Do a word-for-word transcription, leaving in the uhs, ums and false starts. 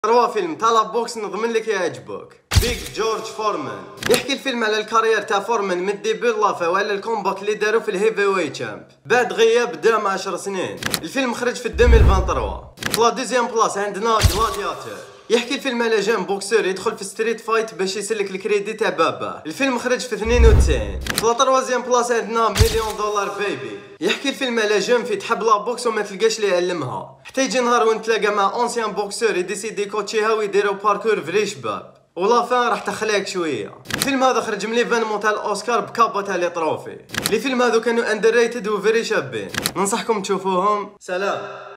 هو فيلم طلب بوكس نضمن لك يعجبك. بيج جورج فورمان يحكي الفيلم على الكارير تاع فورمان من الديبي لافا وعلى الكومباك اللي داروا في الهيفي وي تشامب بعد غياب دام عشر سنين. الفيلم خرج في ألفين وثلاثة. في لا دوزيام بلاص عندنا جلادياتور يحكي الفيلم على جيم بوكسور يدخل في ستريت فايت باش يسلك الكريدي تاع باباه. الفيلم خرج في اثنين وتسعين. في لا تروازيام بلاص عندنا مليون دولار بيبي يحكي الفيلم على جيم في تحب لا بوكس وما تلقاش اللي يعلمها حتى يجي نهار ونتلاقى مع اونسيان بوكسور يديسيدي كوتشيها ويديروا باركور فري شباب ولا فان راح تخليك شويه. الفيلم هذا خرج من ليفينمون تاع الاوسكار بكابا تاع لي تروفي. لي فيلم هذو كانوا اندر ريتد وفيري شابين، ننصحكم تشوفوهم. سلام.